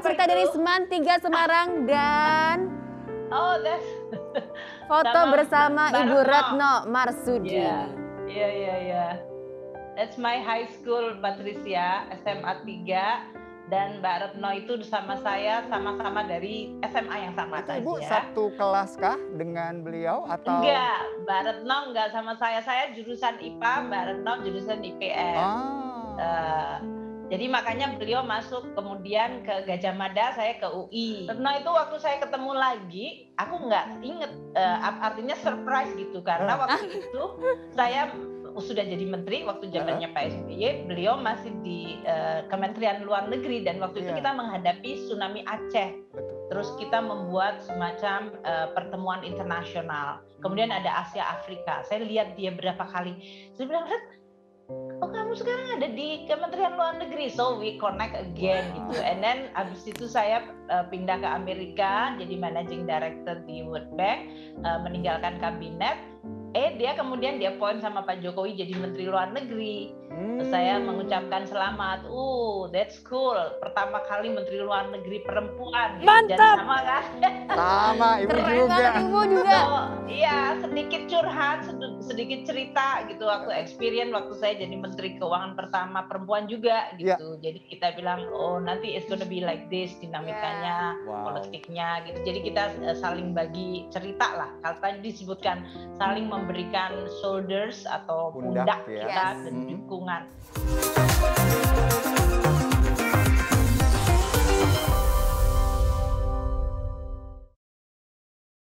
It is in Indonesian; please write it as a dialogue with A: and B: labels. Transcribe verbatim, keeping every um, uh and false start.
A: Peserta dari Seman tiga Semarang dan
B: Oh, that's
A: foto
B: sama
A: bersama
B: Mbak
A: Ibu
B: Retno.
A: Retno Marsudi.
B: Iya, iya, iya, iya. That's my high school, Patricia, S M A tiga. Dan Mbak Retno itu sama saya sama-sama dari S M A yang sama
C: Itu
B: saja.
C: Ibu satu kelas kah dengan beliau atau?
B: Enggak, Mbak Retno enggak sama saya. Saya jurusan I P A, Mbak Retno jurusan I P S.
C: Ah.
B: Uh, jadi makanya beliau masuk kemudian ke Gajah Mada, saya ke U I. Retno itu waktu saya ketemu lagi, aku nggak inget, uh, artinya surprise gitu. Karena waktu itu saya sudah jadi menteri waktu zamannya Pak S B Y, beliau masih di uh, Kementerian Luar Negeri dan waktu itu
C: Iya.
B: kita menghadapi tsunami Aceh.
C: Betul.
B: Terus kita membuat semacam uh, pertemuan internasional. Kemudian ada Asia Afrika. Saya lihat dia berapa kali. Saya bilang, Ret, oh kamu sekarang ada di Kementerian Luar Negeri, so we connect again gitu. And then abis itu saya uh, pindah ke Amerika, jadi managing director di World Bank, uh, meninggalkan kabinet. Eh dia kemudian dia appoint sama Pak Jokowi jadi Menteri Luar Negeri. Terus saya mengucapkan selamat. Uh, that's cool. Pertama kali Menteri Luar Negeri perempuan.
A: Mantap.
B: Jadi sama kan?
C: Sama Ibu
A: Keren
C: juga.
A: banget Ibu juga.
B: So, iya, sedikit curhat, sedikit cerita gitu waktu experience waktu saya jadi Menteri Keuangan pertama perempuan juga gitu. Yeah. Jadi kita bilang, oh nanti it's gonna be like this dinamikanya, yeah. Wow. Politiknya gitu. Jadi kita uh, saling bagi cerita lah. Kalau tadi disebutkan saling memberikan shoulders atau pundak, pundak
C: ya.
B: kita
C: Yes.
B: dan dukungan.